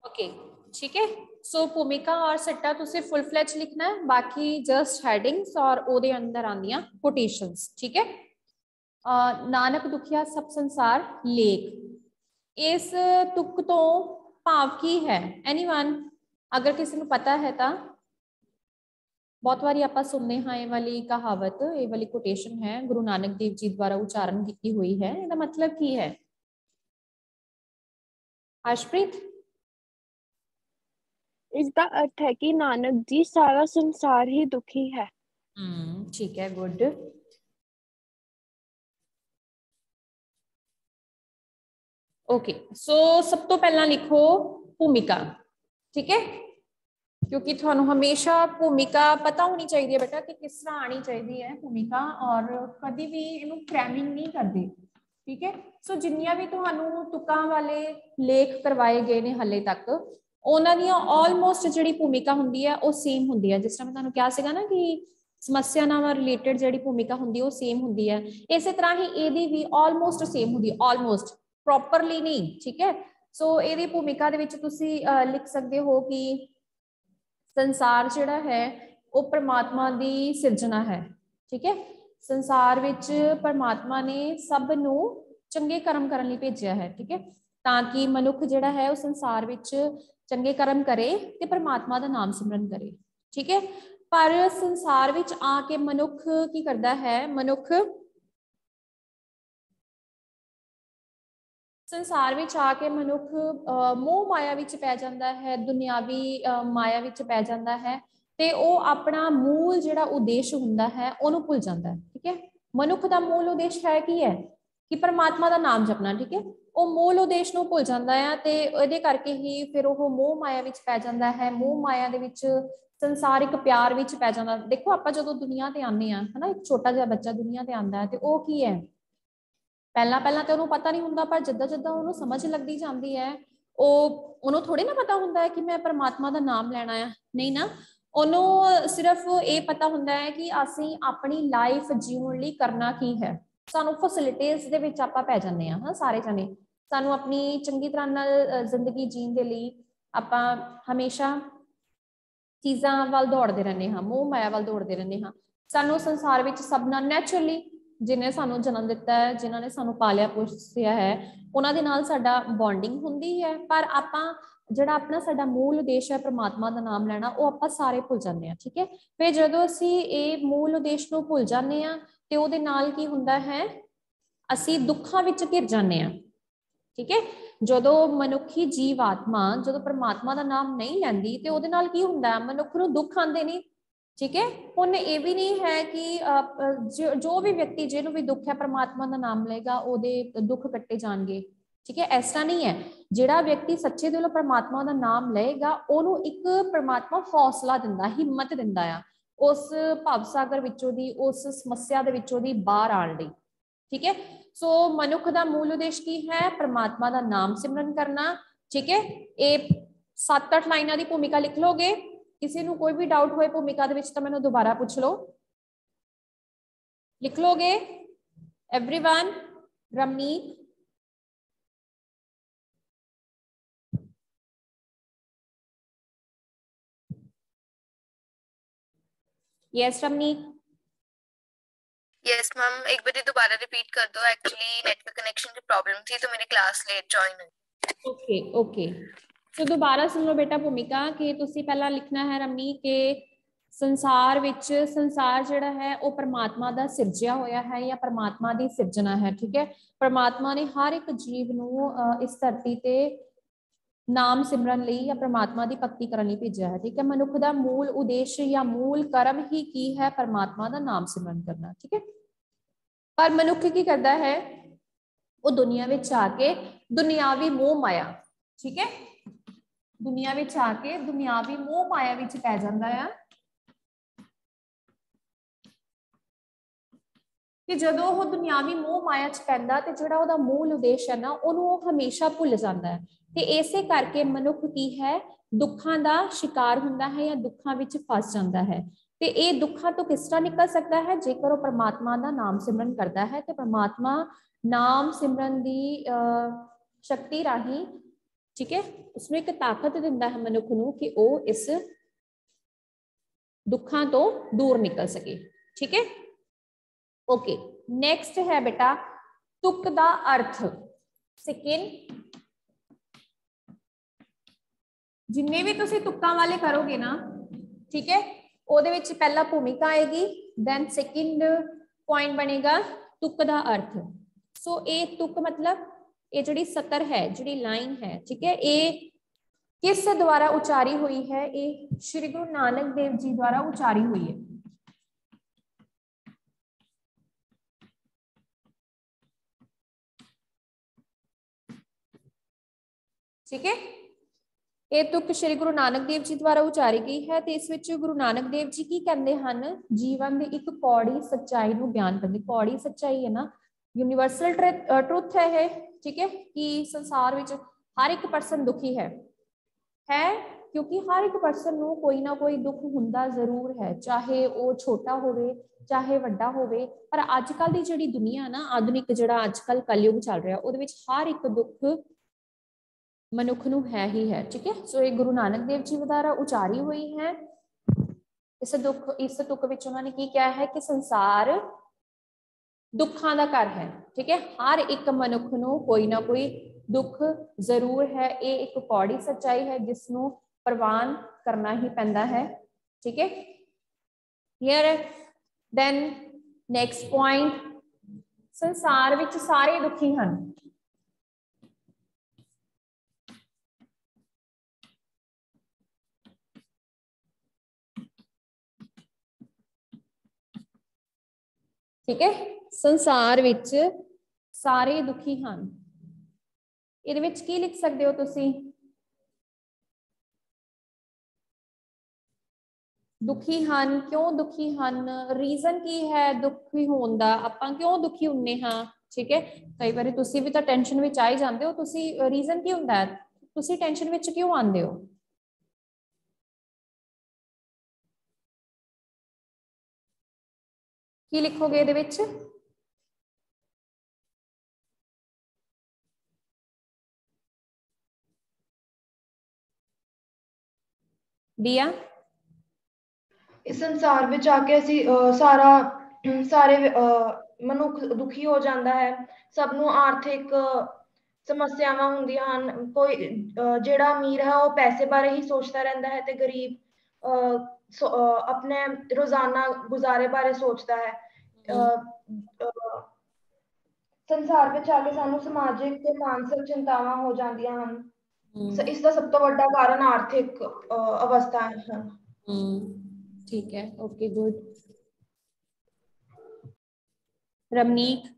Okay ठीक है। सो भूमिका और सट्टा तुसी फुल फ्लैच लिखना है, बाकी जस्ट हैडिंग्स और ओदे अंदर आंदियां कोटेशंस। ठीक है। नानक दुखिया सब संसार लेख, इस तुक तो भाव की है? एनीवन, अगर किसी को पता है तो बहुत बारी आप सुनने हाँ ये वाली कहावत, ये वाली कोटेशन है, गुरु नानक देव जी द्वारा उच्चारण की हुई है। इसका मतलब की है? हर्षप्रीत, इसका अर्थ है कि नानक जी सारा संसार ही दुखी है। ठीक है, गुड। ओके सो सब तो पहला लिखो भूमिका। ठीक है, क्योंकि थानू हमेशा भूमिका पता होनी चाहिए बेटा कि किस तरह आनी चाहिए है भूमिका, और कभी भी इनू क्रैमिंग नहीं करती। ठीक है। सो जिन्नियां भी तुहानू तुकां वाले लेख करवाए गए ने हले तक, उन्हां दी ऑलमोस्ट जिहड़ी भूमिका हुंदी है वो सेम हुंदी है। जिस तरह मैं तुहानू कहा सीगा ना कि समस्या नाल रिलेटेड जिहड़ी भूमिका हुंदी है वो सेम हुंदी है, इस तरह ही इहदी भी ऑलमोस्ट सेम हुंदी है, ऑलमोस्ट, प्रॉपरली नहीं। ठीक है। सो इहदी भूमिका दे विच तुसी लिख सकते हो कि संसार जिहड़ा है वो परमात्मा दी सिरजना है। ठीक है। संसार विच परमात्मा ने सब नू चंगे कर्म करन लई भेजिया है। ठीक है, ताकि मनुख जिहड़ा है वो संसार विच चंगे कर्म करे ते परमात्मा दा नाम सिमरन करे। ठीक है। पर संसार विच आके मनुख की करदा है? मनुख संसार विच आके मनुख मोह माया विच पै जांदा है, दुनियावी माया विच पै जांदा है, ते ਉਹ अपना मूल ਜਿਹੜਾ उद्देश ਹੁੰਦਾ है ਉਹਨੂੰ ਭੁੱਲ ਜਾਂਦਾ है। ठीक है, मनुख ਦਾ मूल उद्देश है ਕੀ है कि परमात्मा ਦਾ नाम जपना। ठीक है, ਉਹ मूल उद्देश ਨੂੰ ਭੁੱਲ ਜਾਂਦਾ ਆ ਤੇ ਇਹਦੇ ਕਰਕੇ ਹੀ ਫਿਰ ਉਹ ਮੋਹ ਮਾਇਆ ਵਿੱਚ ਪੈ ਜਾਂਦਾ ਹੈ। ਮੋਹ ਮਾਇਆ ਦੇ ਵਿੱਚ ਸੰਸਾਰਿਕ ਪਿਆਰ ਵਿੱਚ ਪੈ ਜਾਂਦਾ। ਦੇਖੋ ਆਪਾਂ ਜਦੋਂ ਦੁਨੀਆ ਤੇ ਆਉਂਦੇ ਆ ਹਨਾ, ਇੱਕ ਛੋਟਾ ਜਿਹਾ ਬੱਚਾ ਦੁਨੀਆ ਤੇ ਆਉਂਦਾ ਹੈ ਤੇ ਉਹ ਕੀ ਹੈ, ਪਹਿਲਾਂ ਪਹਿਲਾਂ ਤੇ ਉਹਨੂੰ ਪਤਾ ਨਹੀਂ ਹੁੰਦਾ, ਪਰ ਜਿੱਦਾਂ ਜਿੱਦਾਂ ਉਹਨੂੰ ਸਮਝ ਲੱਗਦੀ ਜਾਂਦੀ ਹੈ ਉਹਨੂੰ ਥੋੜੀ ਨਾ ਪਤਾ ਹੁੰਦਾ ਹੈ ਕਿ ਮੈਂ ਪਰਮਾਤਮਾ ਦਾ ਨਾਮ ਲੈਣਾ ਆ, ਨਹੀਂ ਨਾ। ਉਹਨੂੰ ਸਿਰਫ ਇਹ ਪਤਾ ਹੁੰਦਾ ਹੈ ਕਿ ਅਸੀਂ ਆਪਣੀ ਲਾਈਫ ਜੀਉਣ ਲਈ ਕਰਨਾ ਕੀ ਹੈ। ਸਾਨੂੰ ਫੈਸਿਲਿਟੀਜ਼ ਦੇ ਵਿੱਚ ਆਪਾਂ ਪੈ ਜਾਂਦੇ ਆ ਹਾਂ ਸਾਰੇ ਜਣੇ, ਸਾਨੂੰ ਆਪਣੀ ਚੰਗੀ ਤਰ੍ਹਾਂ ਨਾਲ ਜ਼ਿੰਦਗੀ ਜੀਣ ਦੇ ਲਈ ਆਪਾਂ ਹਮੇਸ਼ਾ ਚੀਜ਼ਾਂ ਵੱਲ ਦੌੜਦੇ ਰਹਿੰਦੇ ਹਾਂ, ਮੋਹ ਮਾਇਆ ਵੱਲ ਦੌੜਦੇ ਰਹਿੰਦੇ ਹਾਂ। ਸਾਨੂੰ ਸੰਸਾਰ ਵਿੱਚ ਸਭ ਨਾਲ ਨੈਚੁਰਲੀ जिन्हें सानू जन्म दिता है, जिन्होंने सानू पालिया पोसिया है, उन्होंने नाल साडा बॉन्डिंग हुंदी है। पर आपां जिहड़ा अपना साडा मूल उद्देश है परमात्मा दा नाम लैना, वो आपां सारे भुल जांदे आ। ठीक है, फिर जदों असीं इह मूल उद्देश नूं भुल जांदे आ ते उहदे नाल की हुंदा है, असीं दुखां विच घिर जांदे आ। ठीक है, जदों मनुखी जीव आत्मा जदों परमात्मा दा नाम नहीं लैंदी ते उहदे नाल की हुंदा है, मनुख नूं दुख आंदे ने। ठीक है, हुण ये भी नहीं है कि जो भी व्यक्ति जिन्हों भी दुख है परमात्मा का नाम लेगा ओदे दुख कट्टे जाएंगे। ठीक है, ऐसा नहीं है। जिहड़ा व्यक्ति सच्चे दिलों परमात्मा का नाम लेगा ओनू एक परमात्मा हौसला दिंदा, हिम्मत दिंदा आ उस भवसागर विचों दी, उस समस्या दे विचों दी बाहर आउण लई। ठीक है, सो मनुख का मूल उद्देश की है? परमात्मा का नाम सिमरन करना। ठीक है, ये 7-8 लाइनां दी भूमिका लिख लोगे। किसी को कोई भी डाउट होए भूमिका दे विच तां मैनूं दोबारा पूछ लो। लिख लोगे everyone? Ramneet, yes Ramneet? Yes ma'am, एक बार दोबारा रिपीट कर दो। एक्चुअली नेटवर्क कनेक्शन की प्रॉब्लम थी तो मेरी क्लास लेट ज्वाइन हुई। ओके ओके, तो दोबारा सुन लो बेटा भूमिका कि तुसी पहला लिखना है रमनी के संसार विच संसार जिहड़ा है वो परमात्मा दा सिरजिया होया है या परमात्मा दी सिरजना है। ठीक है, परमात्मा ने हर एक जीव नूं इस धरती ते नाम सिमरन लई या परमात्मा दी भगती करन लई भेजिया है। ठीक है, मनुख दा मूल उद्देश्य या मूल कर्म ही की है? परमात्मा दा नाम सिमरन करना। ठीक है, पर मनुख की करता है? वो दुनिया विच आके दुनियावी मोह माया, ठीक है, दुनिया विच आके दुनियावी मोह माया विच पै जांदा है कि जदों वो दुनियावी मोह माया च पैंदा ते जिहड़ा ओहदा मूल उद्देश है ना ओनू हमेशा भुल जांदा है। ते इसे करके मनुख की है दुखां दा शिकार हुंदा है या दुखां विच फस जांदा है। ते ये दुखां तो किस तरह निकल सकता है? जेकर वो परमात्मा दा नाम सिमरन करता है तो परमात्मा नाम सिमरन दी शक्ति राही ठीक है, उसमें एक ताकत दिंदा है मनुख नूं कि वो इस दुखों तो दूर निकल सके। ठीक है, ओके। नेक्स्ट है बेटा तुक दा अर्थ। सेकंड, जिन्ने भी तुसी तुक्कां वाले करोगे ना, ठीक है, ਉਹਦੇ ਵਿੱਚ पहला भूमिका आएगी, दैन सेकंड पॉइंट बनेगा तुक दा अर्थ। सो ये तुक मतलब ये जिहड़ी सतर है, जिहड़ी लाइन है, ठीक है, ये किस द्वारा उचारी हुई है? ये श्री गुरु नानक देव जी द्वारा उचारी हुई है। ठीक है, ये तुक श्री गुरु नानक देव जी द्वारा उचारी गई है। तो इस विच गुरु नानक देव जी की कहते हैं, जीवन की एक कौड़ी सच्चाई को बयान करनी। कौड़ी सच्चाई है ना, यूनीवर्सल ट्रुथ है ये। ठीक है, कि संसार विच हर एक परसन दुखी है क्योंकि हर एक परसन को कोई ना कोई दुख हुंदा जरूर है, चाहे वो छोटा होवे चाहे वड्डा होवे। पर अजकल की जिहड़ी दुनिया ना, आधुनिक जिहड़ा अजकल कलयुग चल रहा, उहदे विच हर एक दुख मनुख नूं है ही है। ठीक है, सो ये गुरु नानक देव जी द्वारा उचारी हुई है। इस तुक विच उन्होंने की कहा है कि संसार दुखों का घर है। ठीक है, हर एक मनुख नूं कोई ना कोई दुख जरूर है। ये एक कौड़ी सच्चाई है जिसनों प्रवान करना ही पैंदा है। ठीक है, हियर देन नेक्स्ट पॉइंट, संसार विच सारे दुखी हैं। ठीक है, संसार विच सारे दुखी हैं। इहदे विच की लिख सकते हो तुसी? दुखी हैं, क्यों दुखी हैं, रीजन की है दुखी होने दा, आपां क्यों दुखी हुन्ने हां। ठीक है, कई बार तुसी भी तो टेंशन विच आ ही जांदे हो। तुसी रीजन की हुंदा है, तुसी टेंशन विच क्यों आंदे हो? की लिखोगे इहदे विच? दिया, इस संसार में आके असी सारे मनुख दुखी हो जाता है। सबनों आर्थिक समस्यावां हुंदियां हन। कोई जिहड़ा अमीर है वो पैसे बारे ही सोचता रहता है, तो गरीब अपने रोजाना गुजारे बारे सोचता है। संसार में आके सानू समाजिक ते मानसिक चिंतावां हो जांदियां हन। इसका सब तो बड़ा कारण आर्थिक अवस्था है। ठीक है, okay good. Ramneek?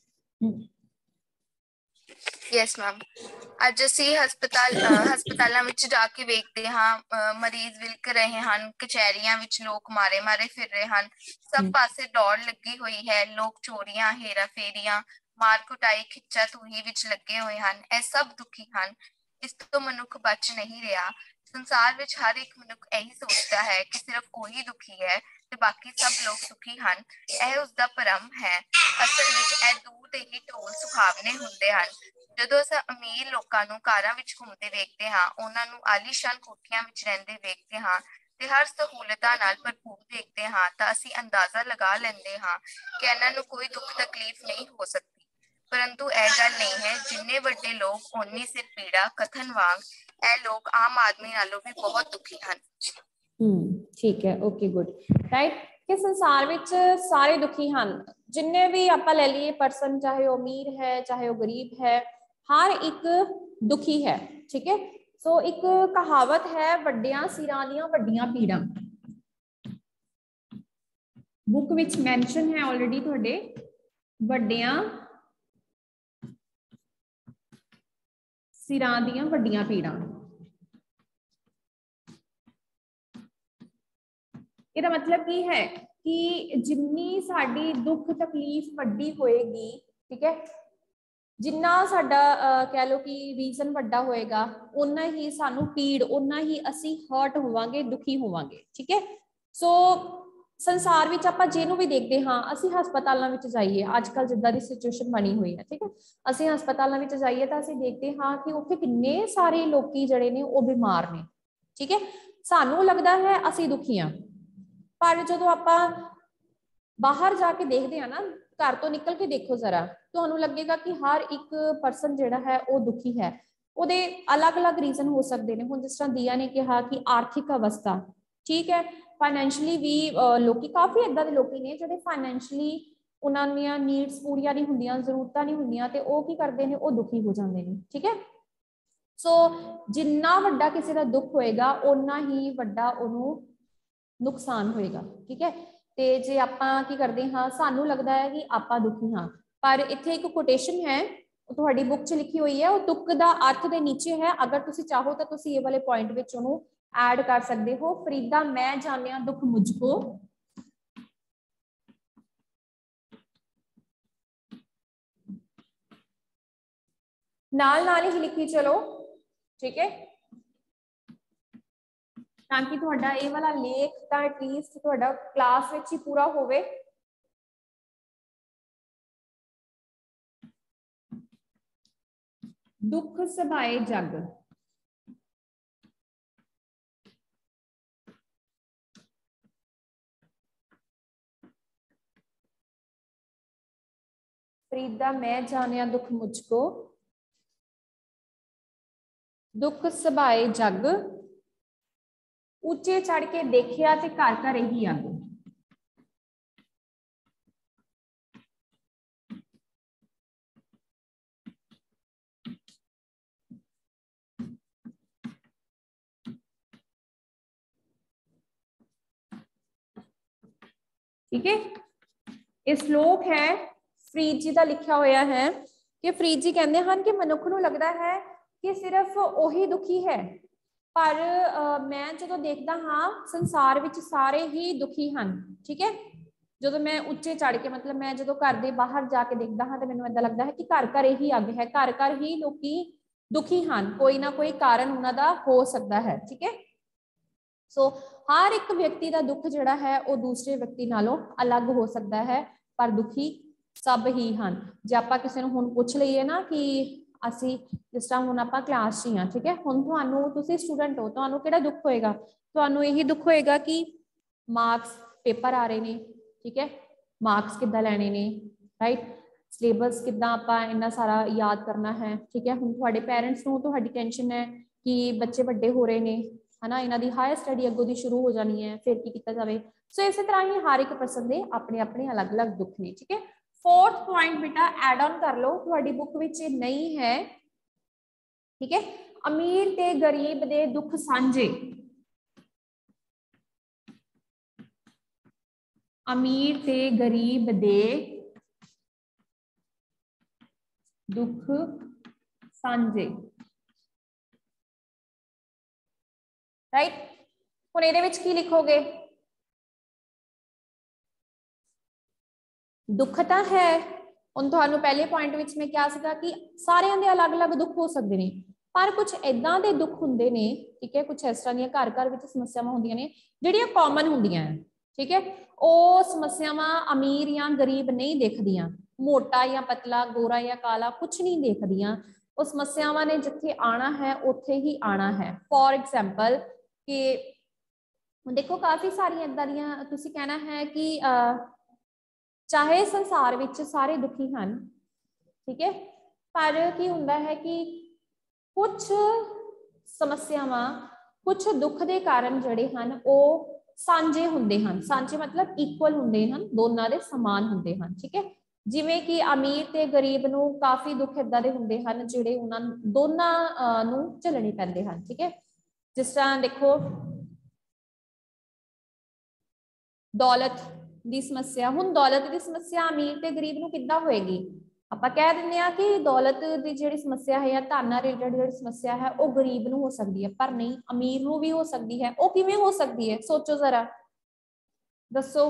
Yes ma'am, ਅੱਜ ਅਸੀਂ ਹਸਪਤਾਲਾਂ ਵਿੱਚ ਜਾ ਕੇ ਵੇਖਦੇ ਹਾਂ ਮਰੀਜ਼ ਵਿਲਕ ਰਹੇ ਹਨ, ਕਚਹਿਰੀਆਂ ਵਿੱਚ ਲੋਕ ਮਾਰੇ ਫਿਰ ਰਹੇ ਹਨ, ਸਭ ਪਾਸੇ ਦੌੜ ਲੱਗੀ ਹੋਈ ਹੈ, ਲੋਕ ਚੋਰੀਆਂ, ਹੇਰਾ ਫੇਰੀਆਂ, ਮਾਰ ਕੁਟਾਈ, ਖਿੱਚਾ ਤੂਹੀ ਵਿੱਚ ਲੱਗੇ ਹੋਏ ਹਨ। ਇਹ ਸਭ ਦੁਖੀ ਹਨ, ਇਸ ਤੋਂ ਮਨੁੱਖ ਬਚ ਨਹੀਂ ਰਿਹਾ। ਸੰਸਾਰ ਵਿੱਚ ਹਰ ਇੱਕ ਮਨੁੱਖ ਇਹੀ ਸੋਚਦਾ ਹੈ ਕਿ ਸਿਰਫ ਉਹੀ ਦੁਖੀ ਹੈ ਤੇ ਬਾਕੀ ਸਭ ਲੋਕ ਸੁਖੀ ਹਨ। ਇਹ ਉਸਦਾ ਭਰਮ ਹੈ। ਅਸਲ ਵਿੱਚ ਇਹ ਦੂਰ ਦੇ ਹੀ ਢੋਲ ਸੁਹਾਵਣੇ ਹੁੰਦੇ ਹਨ। ਜਦੋਂ ਅਸੀਂ ਅਮੀਰ ਲੋਕਾਂ ਨੂੰ ਕਾਰਾਂ ਵਿੱਚ ਘੁੰਮਦੇ ਵੇਖਦੇ ਹਾਂ, ਉਹਨਾਂ ਨੂੰ ਆਲੀਸ਼ਾਨ ਕੋਠੀਆਂ ਵਿੱਚ ਰਹਿੰਦੇ ਵੇਖਦੇ ਹਾਂ ਤੇ ਹਰ ਸਹੂਲਤਾਂ ਨਾਲ ਭਰਪੂਰ ਦੇਖਦੇ ਹਾਂ, ਤਾਂ ਅਸੀਂ ਅੰਦਾਜ਼ਾ ਲਗਾ ਲੈਂਦੇ ਹਾਂ ਕਿ ਇਹਨਾਂ ਨੂੰ ਕੋਈ ਦੁੱਖ ਤਕਲੀਫ ਨਹੀਂ ਹੋ ਸਕਦੀ। परंतु यह गल नहीं है। जिन्ने वड्डे लोग उन्नी सिर पीड़ा कथन वांग यह लोग आम आदमी नालों भी बहुत दुखी हैं। ठीक है, ओके गुड, राइट। कि संसार विच सारे दुखी हैं, जिन्ने भी आपां ले लीए परसन, चाहे वो अमीर है चाहे वो गरीब है, हर एक दुखी है। ठीक है, सो एक कहावत है, वड्डियां सिरां दियां वड्डियां पीड़ां, बुक विच मैंशन है ऑलरेडी तुहाडे, वड्डियां सिरां दियां वड्डियां पीड़ां। ਇਹਦਾ मतलब की है कि जिन्नी साडी दुख तकलीफ वड्डी होएगी, ठीक है, जिन्ना साडा कह लो कि रीजन वड्डा होएगा, उन्ना ही सानू पीड़, उन्ना ही असी हर्ट होवांगे, दुखी होवांगे। ठीक है, सो ਸੰਸਾਰ ਵਿੱਚ ਆਪਾਂ ਜਿਹਨੂੰ ਵੀ ਦੇਖਦੇ ਹਾਂ, ਅਸੀਂ ਹਸਪਤਾਲਾਂ ਵਿੱਚ ਜਾਈਏ, ਅੱਜ ਕੱਲ੍ਹ ਜਿੱਦਾਂ ਦੀ ਸਿਚੁਏਸ਼ਨ ਬਣੀ ਹੋਈ ਹੈ, ਠੀਕ ਹੈ, ਅਸੀਂ ਹਸਪਤਾਲਾਂ ਵਿੱਚ ਜਾਈਏ ਤਾਂ ਅਸੀਂ ਦੇਖਦੇ ਹਾਂ ਕਿ ਉੱਥੇ ਕਿੰਨੇ ਸਾਰੇ ਲੋਕੀ ਜਿਹੜੇ ਨੇ ਉਹ ਬਿਮਾਰ ਨੇ, ਠੀਕ ਹੈ। ਸਾਨੂੰ ਲੱਗਦਾ ਹੈ ਅਸੀਂ ਦੁਖੀ ਹਾਂ, ਪਰ ਜਦੋਂ ਆਪਾਂ ਬਾਹਰ ਜਾ ਕੇ ਦੇਖਦੇ ਹਾਂ ਨਾ, ਘਰ ਤੋਂ ਨਿਕਲ ਕੇ ਦੇਖੋ ਜ਼ਰਾ, ਤੁਹਾਨੂੰ ਲੱਗੇਗਾ ਕਿ ਹਰ ਇੱਕ ਪਰਸਨ ਜਿਹੜਾ ਹੈ ਉਹ ਦੁਖੀ ਹੈ। ਉਹਦੇ ਅਲੱਗ-ਅਲੱਗ ਰੀਜ਼ਨ ਹੋ ਸਕਦੇ ਨੇ। ਹੁਣ ਜਿਸ ਤਰ੍ਹਾਂ ਦੀਆ ਨੇ ਕਿਹਾ ਕਿ ਆਰਥਿਕ ਅਵਸਥਾ, ਠੀਕ ਹੈ, ਫਾਈਨੈਂਸ਼ਲੀ ਵੀ ਲੋਕੀ ਕਾਫੀ ਏਦਾਂ ਦੇ ਲੋਕੀ ਨੇ ਜਿਹੜੇ ਫਾਈਨੈਂਸ਼ਲੀ ਉਹਨਾਂ ਦੀਆਂ ਨੀਡਸ ਪੂਰੀਆਂ ਨਹੀਂ ਹੁੰਦੀਆਂ, ਜ਼ਰੂਰਤਾਂ ਨਹੀਂ ਹੁੰਦੀਆਂ, ਤੇ ਉਹ ਕੀ ਕਰਦੇ ਨੇ, ਉਹ ਦੁਖੀ ਹੋ ਜਾਂਦੇ ਨੇ, ਠੀਕ ਹੈ। ਸੋ ਜਿੰਨਾ ਵੱਡਾ ਕਿਸੇ ਦਾ ਦੁੱਖ ਹੋਏਗਾ ਓਨਾ ਹੀ ਵੱਡਾ ਉਹਨੂੰ ਨੁਕਸਾਨ ਹੋਏਗਾ, ਠੀਕ ਹੈ। ਤੇ ਜੇ ਆਪਾਂ ਕੀ ਕਰਦੇ ਹਾਂ, ਸਾਨੂੰ ਲੱਗਦਾ ਹੈ ਕਿ ਆਪਾਂ ਦੁਖੀ ਹਾਂ, ਪਰ ਇੱਥੇ ਇੱਕ ਕੋਟੇਸ਼ਨ ਹੈ, ਉਹ ਤੁਹਾਡੀ ਬੁੱਕ 'ਚ ਲਿਖੀ ਹੋਈ ਹੈ, ਉਹ ਤੁਕ ਦਾ ਅਰਥ ਦੇ ਨੀਚੇ ਹੈ। ਅਗਰ ਤੁਸੀਂ ਚਾਹੋ ਤਾਂ ਤੁਸੀਂ ਇਹ ਵਾਲੇ ਪੁਆਇੰਟ ਵਿੱਚ ਉਹਨੂੰ ਐਡ ਕਰ ਸਕਦੇ ਹੋ। ਫਰੀਦਾ ਮੈਂ ਜਾਣਿਆ ਦੁੱਖ ਮੁਝਕੋ, ਨਾਲ ਨਾਲ ਹੀ ਲਿਖੀ ਚਲੋ, ਠੀਕ ਹੈ, ਤਾਂ ਕਿ ਤੁਹਾਡਾ ਇਹ ਵਾਲਾ ਲੇਖ ਤਾਂ ਐਟਲੀਸਟ ਤੁਹਾਡਾ ਕਲਾਸ ਵਿੱਚ ਹੀ ਪੂਰਾ ਹੋਵੇ। ਦੁੱਖ ਸਭਾਏ ਜਗ, ਫਰੀਦਾ ਮੈਂ ਜਾਣਿਆ ਦੁੱਖ ਮੁਝਕੋ, ਦੁੱਖ ਸਭਾਏ ਜਗ, ਉੱਚੇ ਚੜ ਕੇ ਦੇਖਿਆ ਤੇ ਘਰ ਘਰ ਇਹੀ ਅੱਗ। ठीक है, ਇਹ ਸ਼ਲੋਕ ਹੈ ਫਰੀਦ ਜੀ ਦਾ ਲਿਖਿਆ ਹੋਇਆ ਹੈ ਕਿ ਫਰੀਦ ਜੀ ਕਹਿੰਦੇ ਹਨ ਕਿ ਮਨੁੱਖ ਨੂੰ ਲੱਗਦਾ ਹੈ ਕਿ ਸਿਰਫ ਉਹੀ ਦੁਖੀ ਹੈ, ਪਰ ਮੈਂ ਜਦੋਂ ਦੇਖਦਾ ਹਾਂ ਸੰਸਾਰ ਵਿੱਚ ਸਾਰੇ ਹੀ ਦੁਖੀ ਹਨ, ਠੀਕ ਹੈ। ਜਦੋਂ ਮੈਂ ਉੱਚੇ ਚੜ ਕੇ, ਮਤਲਬ ਮੈਂ ਜਦੋਂ ਘਰ ਦੇ ਬਾਹਰ ਜਾ ਕੇ ਦੇਖਦਾ ਹਾਂ ਤਾਂ ਮੈਨੂੰ ਏਦਾਂ ਲੱਗਦਾ ਹੈ ਕਿ ਘਰ ਘਰ ਇਹੀ ਅੱਗ ਹੈ, ਘਰ ਘਰ ਹੀ ਲੋਕੀ ਦੁਖੀ ਹਨ, ਕੋਈ ਨਾ ਕੋਈ ਕਾਰਨ ਉਹਨਾਂ ਦਾ ਹੋ ਸਕਦਾ ਹੈ, ਠੀਕ ਹੈ। ਸੋ ਹਰ ਇੱਕ ਵਿਅਕਤੀ ਦਾ ਦੁੱਖ ਜਿਹੜਾ ਹੈ ਉਹ ਦੂਸਰੇ ਵਿਅਕਤੀ ਨਾਲੋਂ ਅਲੱਗ ਹੋ ਸਕਦਾ ਹੈ, ਪਰ ਦੁਖੀ ਸਭ ਹੀ ਹਨ। ਜੇ ਆਪਾਂ ਕਿਸੇ ਨੂੰ ਹੁਣ ਪੁੱਛ ਲਈਏ ਨਾ ਕਿ ਅਸੀਂ, ਜਿਸ ਤਰ੍ਹਾਂ ਹੁਣ ਆਪਾਂ ਕਲਾਸ 'ਚ ਹੀ ਹਾਂ, ਠੀਕ ਹੈ, ਹੁਣ ਤੁਹਾਨੂੰ, ਤੁਸੀਂ ਸਟੂਡੈਂਟ ਹੋ, ਤੁਹਾਨੂੰ ਕਿਹੜਾ ਦੁੱਖ ਹੋਏਗਾ? ਤੁਹਾਨੂੰ ਇਹੀ ਦੁੱਖ ਹੋਏਗਾ ਕਿ ਮਾਰਕਸ, ਪੇਪਰ ਆ ਰਹੇ ਨੇ, ਠੀਕ ਹੈ, ਮਾਰਕਸ ਕਿੱਦਾਂ ਲੈਣੇ ਨੇ, ਰਾਈਟ, ਸਿਲੇਬਸ ਕਿੱਦਾਂ ਆਪਾਂ ਇੰਨਾ ਸਾਰਾ ਯਾਦ ਕਰਨਾ ਹੈ, ਠੀਕ ਹੈ। ਹੁਣ ਤੁਹਾਡੇ ਪੇਰੈਂਟਸ ਨੂੰ ਤੁਹਾਡੀ ਟੈਨਸ਼ਨ ਹੈ ਕਿ ਬੱਚੇ ਵੱਡੇ ਹੋ ਰਹੇ ਨੇ, ਹਨਾ, ਇਹਨਾਂ ਦੀ ਹਾਇਰ ਸਟੱਡੀ ਅੱਗੋਂ ਦੀ ਸ਼ੁਰੂ ਹੋ ਜਾਣੀ ਹੈ, ਫਿਰ ਕੀ ਕੀਤਾ ਜਾਵੇ। ਸੋ ਇਸੇ ਤਰ੍ਹਾਂ ਹੀ ਹਰ ਇੱਕ ਪਰਸਨ ਦੇ ਆਪਣੇ ਆਪਣੇ ਅਲੱਗ-ਅਲੱਗ ਦੁੱਖ ਨੇ, ਠੀਕ ਹੈ। ਫੋਰਥ ਪੁਆਇੰਟ ਬੇਟਾ ਐਡ ਆਨ ਕਰ ਲਓ, ਤੁਹਾਡੀ ਬੁੱਕ ਵਿੱਚ ਇਹ ਨਹੀਂ ਹੈ, ਠੀਕ ਹੈ। ਅਮੀਰ ਤੇ ਗਰੀਬ ਦੇ ਦੁੱਖ ਸਾਂਝੇ, ਅਮੀਰ ਤੇ ਗਰੀਬ ਦੇ ਦੁੱਖ ਸਾਂਝੇ, ਰਾਈਟ। ਹੁਣ ਇਹਦੇ ਵਿੱਚ ਕੀ ਲਿਖੋਗੇ? ਦੁੱਖ ਤਾਂ ਹੈ, ਹੁਣ ਤੁਹਾਨੂੰ ਪਹਿਲੇ ਪੁਆਇੰਟ ਵਿੱਚ ਮੈਂ ਕਿਹਾ ਸੀਗਾ ਕਿ ਸਾਰਿਆਂ ਦੇ ਅਲੱਗ-ਅਲੱਗ ਦੁੱਖ ਹੋ ਸਕਦੇ ਨੇ, ਪਰ ਕੁਝ ਏਦਾਂ ਦੇ ਦੁੱਖ ਹੁੰਦੇ ਨੇ, ਠੀਕ ਹੈ, ਕੁਝ ਇਸ ਤਰ੍ਹਾਂ ਦੀਆਂ ਘਰ ਘਰ ਵਿੱਚ ਸਮੱਸਿਆਵਾਂ ਹੁੰਦੀਆਂ ਨੇ ਜਿਹੜੀਆਂ ਕਾਮਨ ਹੁੰਦੀਆਂ, ਠੀਕ ਹੈ। ਉਹ ਸਮੱਸਿਆਵਾਂ ਅਮੀਰ ਜਾਂ ਗਰੀਬ ਨਹੀਂ ਦੇਖਦੀਆਂ, ਮੋਟਾ ਜਾਂ ਪਤਲਾ, ਗੋਰਾ ਜਾਂ ਕਾਲਾ, ਕੁਝ ਨਹੀਂ ਦੇਖਦੀਆਂ। ਉਹ ਸਮੱਸਿਆਵਾਂ ਨੇ ਜਿੱਥੇ ਆਣਾ ਹੈ ਉੱਥੇ ਹੀ ਆਣਾ ਹੈ। ਫੋਰ ਐਗਜ਼ਾਮਪਲ ਕਿ ਹੁਣ ਦੇਖੋ ਕਾਫੀ ਸਾਰੀਆਂ ਏਦਾਂ ਦੀਆਂ, ਤੁਸੀਂ ਕਹਿਣਾ ਹੈ ਕਿ ਚਾਹੇ ਸੰਸਾਰ ਵਿੱਚ ਸਾਰੇ ਦੁਖੀ ਹਨ, ਠੀਕ ਹੈ, ਪਰ ਕੀ ਹੁੰਦਾ ਹੈ ਕਿ ਕੁਝ ਸਮੱਸਿਆਵਾਂ, ਕੁਝ ਦੁੱਖ ਦੇ ਕਾਰਨ ਜਿਹੜੇ ਹਨ ਉਹ ਸਾਂਝੇ ਹੁੰਦੇ ਹਨ। ਸਾਂਝੇ ਮਤਲਬ ਇਕੁਅਲ ਹੁੰਦੇ ਹਨ, ਦੋਨਾਂ ਦੇ ਸਮਾਨ ਹੁੰਦੇ ਹਨ, ਠੀਕ ਹੈ। ਜਿਵੇਂ ਕਿ ਅਮੀਰ ਤੇ ਗਰੀਬ ਨੂੰ ਕਾਫੀ ਦੁੱਖ ਏਦਾਂ ਦੇ ਹੁੰਦੇ ਹਨ ਜਿਹੜੇ ਉਹਨਾਂ ਦੋਨਾਂ ਨੂੰ ਝੱਲਣੇ ਪੈਂਦੇ ਹਨ, ਠੀਕ ਹੈ। ਜਿਸ ਤਰ੍ਹਾਂ ਦੇਖੋ ਦੌਲਤ ਦੀ ਸਮੱਸਿਆ, ਹੁਣ ਦੌਲਤ ਦੀ ਸਮੱਸਿਆ ਅਮੀਰ ਤੇ ਗਰੀਬ ਨੂੰ ਕਿੱਦਾਂ ਹੋਏਗੀ? ਆਪਾਂ ਕਹਿ ਦਿੰਦੇ ਆ ਕਿ ਦੌਲਤ ਦੀ ਜਿਹੜੀ ਸਮੱਸਿਆ ਹੈ ਜਾਂ ਧਨ ਨਾਲ ਰਿਲੇਟਡ ਜਿਹੜੀ ਸਮੱਸਿਆ ਹੈ ਉਹ ਗਰੀਬ ਨੂੰ ਹੋ ਸਕਦੀ ਹੈ, ਪਰ ਨਹੀਂ, ਅਮੀਰ ਨੂੰ ਵੀ ਹੋ ਸਕਦੀ ਹੈ। ਉਹ ਕਿਵੇਂ ਹੋ ਸਕਦੀ ਹੈ? ਸੋਚੋ ਜ਼ਰਾ, ਦੱਸੋ।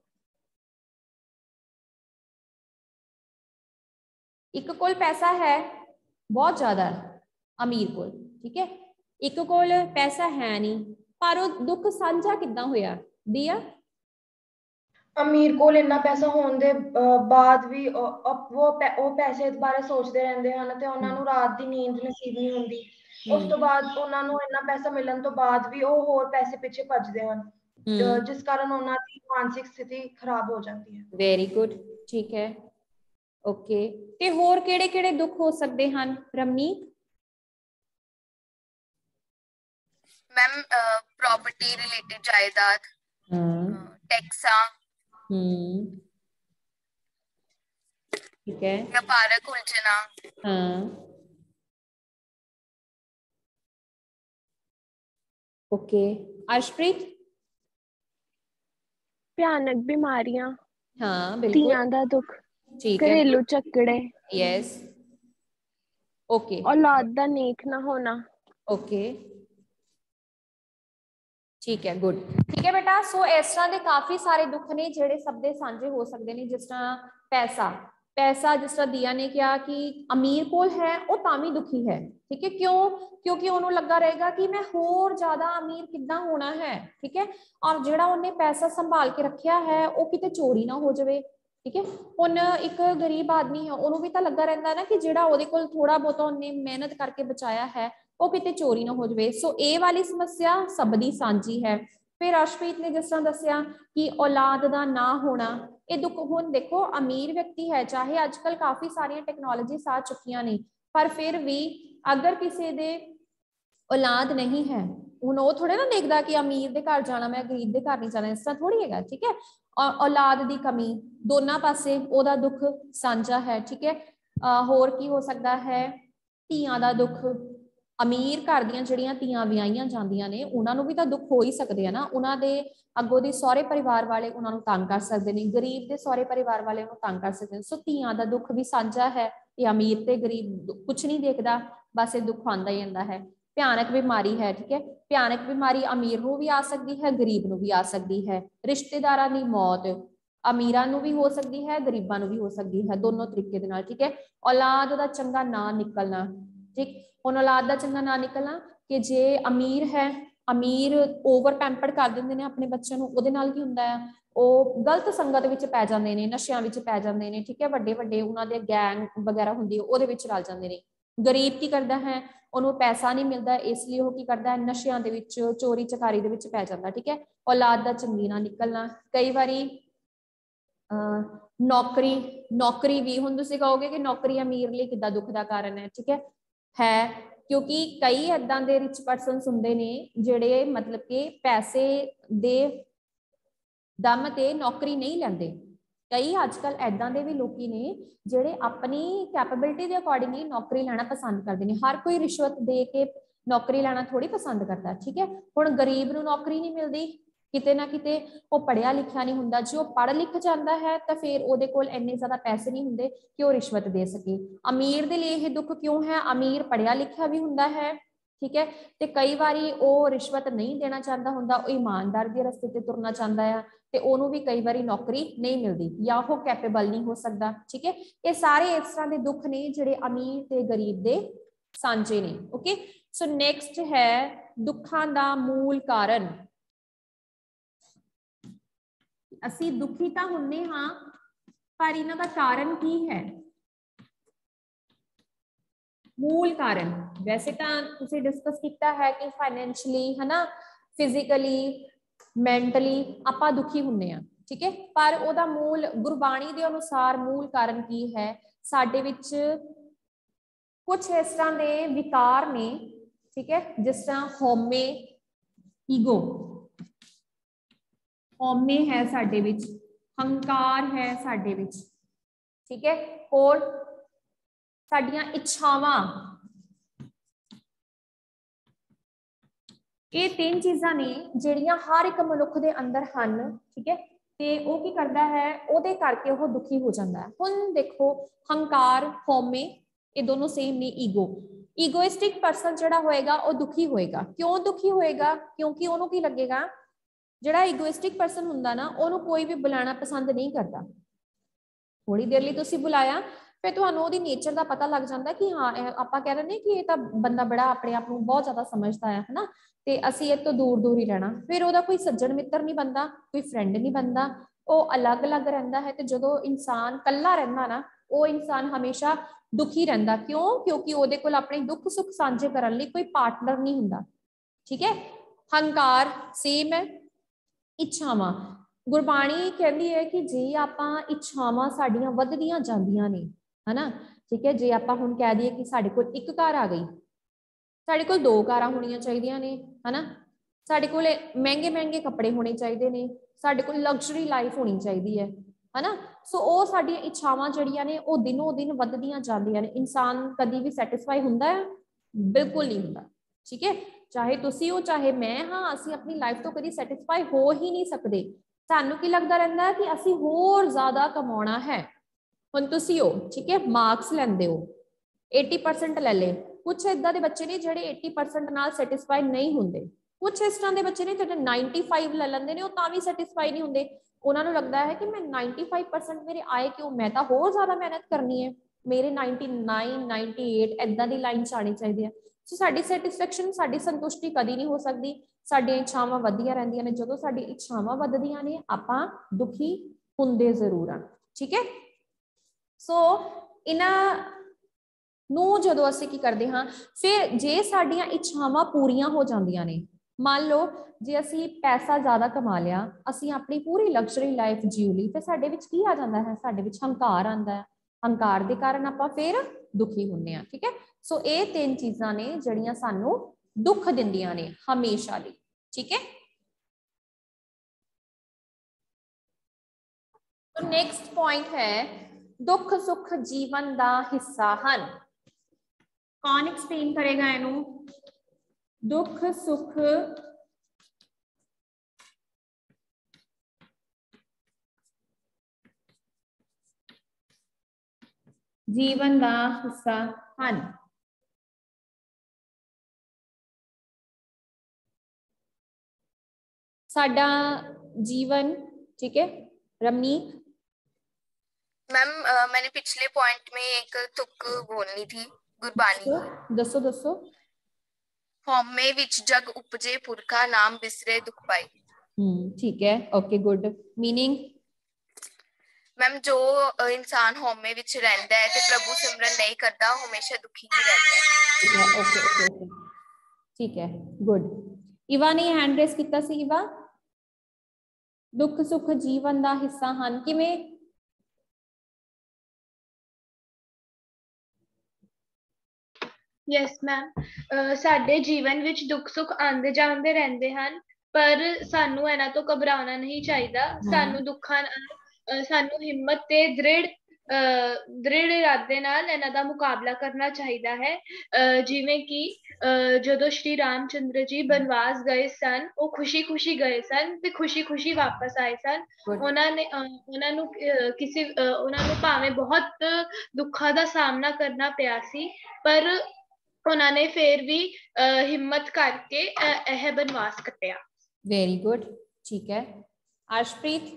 ਇੱਕ ਕੋਲ ਪੈਸਾ ਹੈ ਬਹੁਤ ਜ਼ਿਆਦਾ, ਅਮੀਰ ਕੋਲ, ਠੀਕ ਹੈ, ਇੱਕ ਕੋਲ ਪੈਸਾ ਹੈ ਨਹੀਂ, ਪਰ ਉਹ ਦੁੱਖ ਸਾਂਝਾ ਕਿੱਦਾਂ ਹੋਇਆ? ਦੀਆ, ਅਮੀਰ ਕੋਲ ਇੰਨਾ ਪੈਸਾ ਹੋਣ ਦੇ ਬਾਅਦ ਵੀ ਉਹ ਪੈਸੇ ਬਾਰੇ ਸੋਚਦੇ ਰਹਿੰਦੇ ਹਨ ਤੇ ਉਹਨਾਂ ਨੂੰ ਰਾਤ ਦੀ ਨੀਂਦ ਨਸੀਬ ਨਹੀਂ ਹੁੰਦੀ। ਉਸ ਤੋਂ ਬਾਅਦ ਉਹਨਾਂ ਨੂੰ ਇੰਨਾ ਪੈਸਾ ਮਿਲਣ ਤੋਂ ਬਾਅਦ ਵੀ ਉਹ ਹੋਰ ਪੈਸੇ ਪਿੱਛੇ ਭੱਜਦੇ ਹਨ, ਜਿਸ ਕਾਰਨ ਉਹਨਾਂ ਦੀ ਮਾਨਸਿਕ ਸਥਿਤੀ ਖਰਾਬ ਹੋ ਜਾਂਦੀ ਹੈ। ਵੈਰੀ ਗੁੱਡ, ਠੀਕ ਹੈ, ਓਕੇ। ਤੇ ਹੋਰ ਕਿਹੜੇ ਕਿਹੜੇ ਦੁੱਖ ਹੋ ਸਕਦੇ ਹਨ ਰਮਨੀਤ? ਮੈਮ ਪ੍ਰੋਪਰਟੀ ਰਿਲੇਟਡ ਜਾਇਦਾਦ, ਟੈਕਸਾਂ, ਠੀਕ ਹੈ, ਵਪਾਰਕ ਉਲਝਣਾ। ਹਾਂ, ਓਕੇ। अर्शप्रीत? ਭਿਆਨਕ ਬਿਮਾਰੀਆਂ, हाँ बिल्कुल, ਧੀਆਂ ਦਾ ਦੁੱਖ, ठीक है, ਘਰੇਲੂ ਝਗੜੇ, यस, ओके, ਔਲਾਦ ਦਾ ਨੇਕ ਨਾ ਹੋਣਾ। ओके, ठीक है, गुड, ठीक है बेटा। सो इस तरह के काफी सारे दुख ने ਜਿਹੜੇ ਸਭ ਦੇ ਸਾਂਝੇ ਹੋ ਸਕਦੇ ਨੇ, ਜਿਸ ਤਰ੍ਹਾਂ पैसा जिस तरह दिया ने कहा कि अमीर कोल है वो तावी दुखी है, ठीक है, क्यों? क्योंकि उन्होंने लगा रहेगा कि मैं होर ज्यादा अमीर किद्दां होना है, ठीक है, और जिहड़ा उन्हें पैसा संभाल के रखिया है वो किते चोरी ना हो जाए, ठीक है। हुण एक गरीब आदमी है, उन्होंने भी तो लगा रहिंदा ना कि जिहड़ा उहदे कोल थोड़ा बहुत उन्हें मेहनत करके बचाया है वो किते चोरी ना हो जाए। सो ये वाली समस्या सबदी सांझी है। फिर अर्शप्रीत ने जिस तरह दसिया कि औलाद का ना होना, ये दुख हुण देखो अमीर व्यक्ति है, चाहे अजकल काफ़ी सारिया टैक्नोलॉजीज आ चुकिया ने, पर फिर भी अगर किसी दे औलाद नहीं है, हुण वो थोड़े ना देखदा कि अमीर दे घर जाना मैं गरीब दे घर नहीं जाना, इस तरह थोड़ी है, ठीक है। औलाद की कमी दोनों पासे ओहदा दुख सांझा है, ठीक है। होर की हो सकता है? धीआं दा दुख, अमीर घर दियां जिहड़ियां धीआं विआहियां जांदियां ने उन्हां नूं भी तां दुख हो ही सकदे आ ना, उन्हां दे अगों दे सहुरे परिवार वाले उन्हां नूं तंग कर सकदे ने, गरीब दे सहुरे परिवार वाले उन्हां नूं तंग कर सकदे ने। सो धीआं दा दुख भी सांझा है, ये अमीर ते गरीब कुछ नहीं देखदा, बस ये दुख आंदा ही आंदा है। भयानक बीमारी है, ठीक है, भयानक बीमारी अमीर नूं भी आ सकती है, गरीब नूं भी आ सकती है। रिश्तेदारां दी मौत अमीरां नूं भी हो सकती है, गरीबां नूं भी हो सकती है, दोनों तरीके दे नाल, ठीक है। औलाद दा चंगा ना निकलना, ठीक, हुण औलाद दा चंगा ना निकलना कि जे अमीर है, अमीर ओवर पैंपर्ड कर दिंदे ने अपने बच्चों नूं, उहदे नाल की हुंदा है ਉਹ गलत संगत विच पै जांदे ने, नशियां विच पै जांदे ने, ठीक है, वड्डे वड्डे उन्हां दे गैंग वगैरह हुंदी है ਉਹਦੇ ਵਿੱਚ रल जांदे ने। गरीब की करदा है, ਉਹਨੂੰ पैसा नहीं मिलता, इसलिए वो की करदा है नशियां दे विच चोरी चकारी दे विच पै जांदा, ठीक है। औलाद दा चंगी ना निकलना, कई बारी नौकरी भी, हुण तुसीं कहोगे कि नौकरी अमीर लई किद्दां दुख दा कारण है, ठीक है, क्योंकि कई इदां दे रिच परसनस हुंदे ने जिहड़े मतलब कि पैसे दे दम ते नौकरी नहीं लैंदे। कई अजकल इदां दे भी लोकी ने जिहड़े अपनी कैपेबिलिटी के अकॉर्डिंग ही नौकरी लैना पसंद करते हैं। हर कोई रिश्वत दे के नौकरी लैना थोड़ी पसंद करता, ठीक है। हुण गरीब नूं नौकरी नहीं मिलती, किते ना किते वो पढ़िया लिखिया नहीं हुंदा, जो पढ़ लिख जाता है तो फिर उहदे कोल इन्ने ज़्यादा पैसे नहीं हुंदे कि वो रिश्वत दे सके। अमीर दे लिए यह दुख क्यों है? अमीर पढ़िया लिखिया भी हुंदा है, ठीक है, तो कई बारी वो रिश्वत नहीं देना चाहता हुंदा, वो ईमानदार के रस्ते ते तुरना चाहता है तो उन्होंने भी कई बारी नौकरी नहीं मिलती या वो कैपेबल नहीं हो सकता, ठीक है। ये सारे इस तरह के दुख ने जिहड़े अमीर ते गरीब दे सांझे ने, ओके। सो नैक्सट है दुखां दा मूल कारण। असी दुखी तो हुंदे हां, पर इन्हां दा कारण की है? मूल कारण वैसे तो तुसीं डिस्कस किया है कि फाइनैंशियली है ना, फिजिकली, मैंटली आपां दुखी हुंदे हां, ठीक है, पर उहदा मूल गुरबाणी के अनुसार मूल कारण की है? साडे विच कुछ इस तरह के विकार ने, ठीक है, जिस तरह हौमे, ईगो, हौमे है साडे विच, हंकार है साडे विच, ठीक है, और साडियां इच्छावां, ये तीन चीज़ां ने जिहड़ियां हर एक मनुख दे अंदर हन, ठीक है, ते वो की करदा है, उहदे करके वो दुखी हो जाता है। हुण देखो हंकार, हौमे ये दोनों सेम ने। ईगोइस्टिक परसन जिहड़ा होएगा वो दुखी होएगा। क्यों दुखी होएगा? क्योंकि उहनूं की लगेगा, जिहड़ा ईगोइस्टिक परसन हुंदा ना उहनूं कोई भी बुलाना पसंद नहीं करता। थोड़ी देर लई तुसीं बुलाया फिर तुहानूं उहदी नेचर का पता लग जाता कि हाँ आपां कह रहे कि ये तो बंदा बड़ा अपने आप नूं बहुत ज़्यादा समझदा है ना, तो असीं इस तो दूर दूर ही रहना। फिर उहदा कोई सज्जन मित्र नहीं बनता, कोई फ्रेंड नहीं बनता, ਉਹ ਅਲੱਗ-ਅਲੱਗ ਰਹਿੰਦਾ ਹੈ, ਤੇ ਜਦੋਂ ਇਨਸਾਨ ਇਕੱਲਾ ਰਹਿੰਦਾ ਨਾ, ਉਹ ਇਨਸਾਨ ਹਮੇਸ਼ਾ ਦੁਖੀ ਰਹਿੰਦਾ। ਕਿਉਂ? ਕਿਉਂਕਿ ਉਹਦੇ ਕੋਲ ਆਪਣੇ ਦੁੱਖ ਸੁੱਖ ਸਾਂਝੇ ਕਰਨ ਲਈ ਕੋਈ ਪਾਰਟਨਰ ਨਹੀਂ ਹੁੰਦਾ। ਠੀਕ ਹੈ। ਹੰਕਾਰ ਸੇਮ ਹੈ। ਇੱਛਾਵਾਂ, ਗੁਰਬਾਣੀ ਕਹਿੰਦੀ ਹੈ ਕਿ ਜੇ ਆਪਾਂ ਇੱਛਾਵਾਂ ਸਾਡੀਆਂ ਵੱਧਦੀਆਂ ਜਾਂਦੀਆਂ ਨੇ, ਹਨਾ, ਠੀਕ ਹੈ, ਜੇ ਆਪਾਂ ਹੁਣ ਕਹਿ ਦਈਏ ਕਿ ਸਾਡੇ ਕੋਲ ਇੱਕ ਕਾਰ ਆ ਗਈ, ਸਾਡੇ ਕੋਲ 2 ਕਾਰਾਂ ਹੋਣੀਆਂ ਚਾਹੀਦੀਆਂ ਨੇ, ਹਨਾ, ਸਾਡੇ ਕੋਲ ਮਹਿੰਗੇ ਮਹਿੰਗੇ ਕੱਪੜੇ ਹੋਣੇ ਚਾਹੀਦੇ ਨੇ, ਸਾਡੇ ਕੋਲ ਲਗਜ਼ਰੀ ਲਾਈਫ ਹੋਣੀ ਚਾਹੀਦੀ ਹੈ, ਹਨਾ। ਸੋ ਉਹ ਸਾਡੀਆਂ ਇੱਛਾਵਾਂ ਜਿਹੜੀਆਂ ਨੇ ਉਹ ਦਿਨੋਂ ਦਿਨ ਵੱਧਦੀਆਂ ਜਾਂਦੀਆਂ ਨੇ। ਇਨਸਾਨ ਕਦੀ ਵੀ ਸੈਟੀਸਫਾਈ ਹੁੰਦਾ ਹੈ? ਬਿਲਕੁਲ ਨਹੀਂ ਹੁੰਦਾ। ਠੀਕ ਹੈ, ਚਾਹੇ ਤੁਸੀਂ ਹੋ ਚਾਹੇ ਮੈਂ ਹਾਂ, ਅਸੀਂ ਆਪਣੀ ਲਾਈਫ ਤੋਂ ਕਦੀ ਸੈਟੀਸਫਾਈ ਹੋ ਹੀ ਨਹੀਂ ਸਕਦੇ। ਸਾਨੂੰ ਕੀ ਲੱਗਦਾ ਰਹਿੰਦਾ ਹੈ ਕਿ ਅਸੀਂ ਹੋਰ ਜ਼ਿਆਦਾ ਕਮਾਉਣਾ ਹੈ। ਹੁਣ ਤੁਸੀਂ ਹੋ, ਠੀਕ ਹੈ, ਮਾਰਕਸ ਲੈਂਦੇ ਹੋ, 80% ਲੈ ਲਏ। ਕੁਛ ਏਦਾਂ ਦੇ ਬੱਚੇ ਨੇ ਜਿਹੜੇ 80% ਨਾਲ ਸੈਟੀਸਫਾਈ ਨਹੀਂ ਹੁੰਦੇ। ਕੁਛ ਇਸ ਤਰ੍ਹਾਂ ਦੇ ਬੱਚੇ ਨੇ ਜਿਹੜੇ 95 ਲੈ ਲੈਂਦੇ ਨੇ, ਉਹ ਤਾਂ ਵੀ ਸੈਟੀਸਫਾਈ ਨਹੀਂ ਹੁੰਦੇ। ਉਹਨਾਂ ਨੂੰ ਲੱਗਦਾ ਹੈ ਕਿ ਮੈਂ 95% ਮੇਰੇ ਆਏ ਕਿਉਂ, ਮੈਂ ਤਾਂ ਹੋਰ ਜ਼ਿਆਦਾ ਮਿਹਨਤ ਕਰਨੀ ਹੈ, ਮੇਰੇ 99 98 ਏਦਾਂ ਦੀ ਲਾਈਨ ਚ ਆਣੀ ਚਾਹੀਦੀ ਹੈ। ਸੋ ਸਾਡੀ ਸੈਟੀਸਫੈਕਸ਼ਨ, ਸਾਡੀ ਸੰਤੁਸ਼ਟੀ ਕਦੀ ਨਹੀਂ ਹੋ ਸਕਦੀ। ਸਾਡੀਆਂ ਇੱਛਾਵਾਂ ਵੱਧਦੀਆਂ ਰਹਿੰਦੀਆਂ ਨੇ। ਜਦੋਂ ਸਾਡੀ ਇੱਛਾਵਾਂ ਵੱਧਦੀਆਂ ਨੇ, ਆਪਾਂ ਦੁਖੀ ਹੁੰਦੇ ਜ਼ਰੂਰ ਆ। ਠੀਕ ਹੈ। ਸੋ ਇਹਨਾਂ ਨੂੰ ਜਦੋਂ ਅਸੀਂ ਕੀ ਕਰਦੇ ਹਾਂ, ਫਿਰ ਜੇ ਸਾਡੀਆਂ ਇੱਛਾਵਾਂ ਪੂਰੀਆਂ ਹੋ ਜਾਂਦੀਆਂ ਨੇ, ਮੰਨ ਲਓ ਜੇ ਅਸੀਂ ਪੈਸਾ ਜ਼ਿਆਦਾ ਕਮਾ ਲਿਆ, ਅਸੀਂ ਆਪਣੀ ਪੂਰੀ ਲਗਜ਼ਰੀ ਲਾਈਫ ਜੀਉ ਲਈ, ਤੇ ਸਾਡੇ ਵਿੱਚ ਕੀ ਆ ਜਾਂਦਾ ਹੈ? ਸਾਡੇ ਵਿੱਚ ਹੰਕਾਰ ਆਉਂਦਾ ਹੈ। ਹੰਕਾਰ ਦੇ ਕਾਰਨ ਆਪਾਂ ਫਿਰ ਦੁਖੀ ਹੁੰਦੇ ਹਾਂ। ਠੀਕ ਹੈ। ਸੋ ਇਹ 3 ਚੀਜ਼ਾਂ ਨੇ ਜਿਹੜੀਆਂ ਸਾਨੂੰ ਦੁੱਖ ਦਿੰਦੀਆਂ ਨੇ ਹਮੇਸ਼ਾ ਲਈ। ਠੀਕ ਹੈ। ਨੈਕਸਟ ਪੁਆਇੰਟ ਹੈ, ਦੁੱਖ ਸੁੱਖ ਜੀਵਨ ਦਾ ਹਿੱਸਾ ਹਨ। ਕੌਣ ਐਕਸਪਲੇਨ ਕਰੇਗਾ ਇਹਨੂੰ? ਦੁੱਖ ਸੁੱਖ ਜੀਵਨ ਦਾ ਹਿੱਸਾ ਹਨ। ਸਾਡਾ ਜੀਵਨ, ठीक है रमनीक? मैम मैंने पिछले पॉइंट में एक तुक बोलनी थी गुरबानी। दसो दसो। हौमे विच जग उपजे पुरखा नाम बिसरे दुख पाई। ठीक है, ओके गुड। मीनिंग? मैम जो इंसान हौमे विच रहंदा है ते प्रभु सिमरन नहीं करता, हमेशा दुखी ही रहता है। ओके ओके ओके, ठीक है, गुड। इवा ने हैंड रेस किया सी। इवा, दुख सुख जीवन दा हिस्सा हन किवें? यस मैम, साडे जीवन विच दुख सुख आंदे जांदे रहंदे हन, पर सानू इन्हां तो घबराना नहीं चाहिदा। सानू दुखां सानू हिम्मत ते दृढ़ इरादे नाल इन्हां दा मुकाबला करना चाहिदा है। जिवें कि जदों श्री रामचंद्र जी बनवास गए सन, वो खुशी खुशी गए सन ते खुशी खुशी वापस आए सन। उन्हां नू भावें बहुत दुखां दा सामना करना पिया सी, पर उन्होंने फिर भी हिम्मत करके यह बनवास कटिया। वेरी गुड, ठीक है। अर्शप्रीत?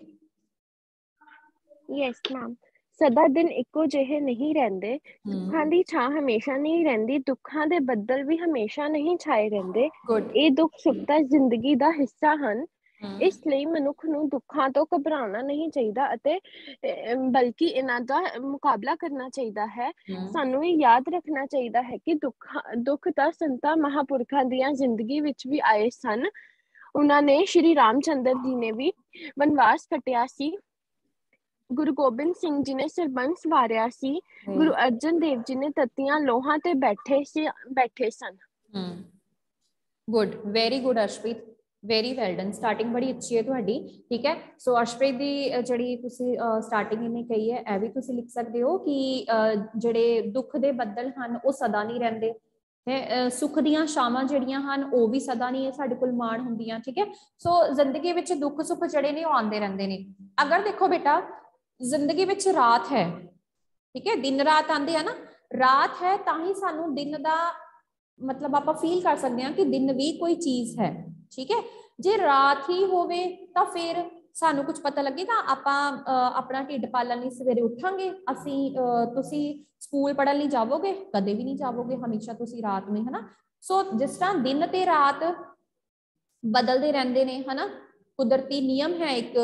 यस मैम, सदा दिन इको ਜਿਹੇ नहीं रहंदे। दुखां दी छां हमेशा नहीं रहंदी, दुखां दे ਬੱਦਲ भी हमेशा नहीं छाए रहंदे। ਇਹ दुख सुख दा जिंदगी दा हिस्सा ਹਨ। ਇਸ ਲਈ ਮਨੁੱਖ ਨੂੰ ਦੁੱਖਾਂ ਤੋਂ ਘਬਰਾਉਣਾ ਨਹੀਂ ਚਾਹੀਦਾ ਅਤੇ ਬਲਕਿ ਇਹਨਾਂ ਦਾ ਮੁਕਾਬਲਾ ਕਰਨਾ ਚਾਹੀਦਾ ਹੈ। ਸਾਨੂੰ ਇਹ ਯਾਦ ਰੱਖਣਾ ਚਾਹੀਦਾ ਹੈ ਕਿ ਦੁੱਖ ਤਾਂ ਸੰਤਾਂ ਮਹਾਂਪੁਰਖਾਂ ਦੀਆਂ ਜ਼ਿੰਦਗੀ ਵਿੱਚ ਵੀ ਆਏ ਸਨ। ਉਹਨਾਂ ਨੇ ਸ਼੍ਰੀ ਰਾਮਚੰਦਰ ਜੀ ਨੇ ਵੀ ਵਨਵਾਸ ਕੱਟਿਆ ਸੀ, ਗੁਰੂ ਗੋਬਿੰਦ ਸਿੰਘ ਜੀ ਨੇ ਸਰਬੰਸ ਵਾਰਿਆ ਸੀ, ਗੁਰੂ ਅਰਜਨ ਦੇਵ ਜੀ ਨੇ ਤੱਤੀਆਂ ਲੋਹਾਂ ਤੇ ਬੈਠੇ ਸਨ। Good, very good Arshpreet, very well done. Starting ਬੜੀ ਅੱਛੀ ਹੈ ਤੁਹਾਡੀ। ਠੀਕ ਹੈ। ਸੋ ਅਰਸ਼ਪ੍ਰੀਤ ਦੀ ਜਿਹੜੀ ਤੁਸੀਂ ਸਟਾਰਟਿੰਗ ਇਹਨੇ ਕਹੀ ਹੈ, ਇਹ ਵੀ ਤੁਸੀਂ ਲਿਖ ਸਕਦੇ ਹੋ ਕਿ ਜਿਹੜੇ ਦੁੱਖ ਦੇ ਬੱਦਲ ਹਨ ਉਹ ਸਦਾ ਨਹੀਂ ਰਹਿੰਦੇ, ਸੁੱਖ ਦੀਆਂ ਛਾਵਾਂ ਜਿਹੜੀਆਂ ਹਨ ਉਹ ਵੀ ਸਦਾ ਨਹੀਂ ਸਾਡੇ ਕੋਲ ਮਾਣ ਹੁੰਦੀਆਂ। ਠੀਕ ਹੈ। ਸੋ ਜ਼ਿੰਦਗੀ ਵਿੱਚ ਦੁੱਖ ਸੁੱਖ ਜਿਹੜੇ ਨੇ ਉਹ ਆਉਂਦੇ ਰਹਿੰਦੇ ਨੇ। ਅਗਰ ਦੇਖੋ ਬੇਟਾ, ਜ਼ਿੰਦਗੀ ਵਿੱਚ ਰਾਤ ਹੈ, ਠੀਕ ਹੈ, ਦਿਨ ਰਾਤ ਆਉਂਦੇ ਆ ਨਾ, ਰਾਤ ਹੈ ਤਾਂ ਹੀ ਸਾਨੂੰ ਦਿਨ ਦਾ ਮਤਲਬ ਆਪਾਂ ਫੀਲ ਕਰ ਸਕਦੇ ਹਾਂ ਕਿ ਦਿਨ ਵੀ ਕੋਈ ਚੀਜ਼ ਹੈ। ਠੀਕ ਹੈ। ਜੇ ਰਾਤ ਹੀ ਹੋਵੇ ਤਾਂ ਫਿਰ ਸਾਨੂੰ ਕੁਝ ਪਤਾ ਲੱਗੇਗਾ? ਆਪਾਂ ਆਪਣਾ ਢਿੱਡ ਪਾਲਣ ਲਈ ਸਵੇਰੇ ਉੱਠਾਂਗੇ? ਤੁਸੀਂ ਸਕੂਲ ਪੜ੍ਹਨ ਲਈ ਜਾਵੋਗੇ? ਕਦੇ ਵੀ ਨਹੀਂ ਜਾਵੋਗੇ, ਹਮੇਸ਼ਾ ਤੁਸੀਂ ਰਾਤ ਨੂੰ, ਹਨਾ। ਸੋ ਜਿਸ ਤਰ੍ਹਾਂ ਦਿਨ ਤੇ ਰਾਤ ਬਦਲਦੇ ਰਹਿੰਦੇ ਨੇ, ਹਨਾ, ਕੁਦਰਤੀ ਨਿਯਮ ਹੈ ਇੱਕ,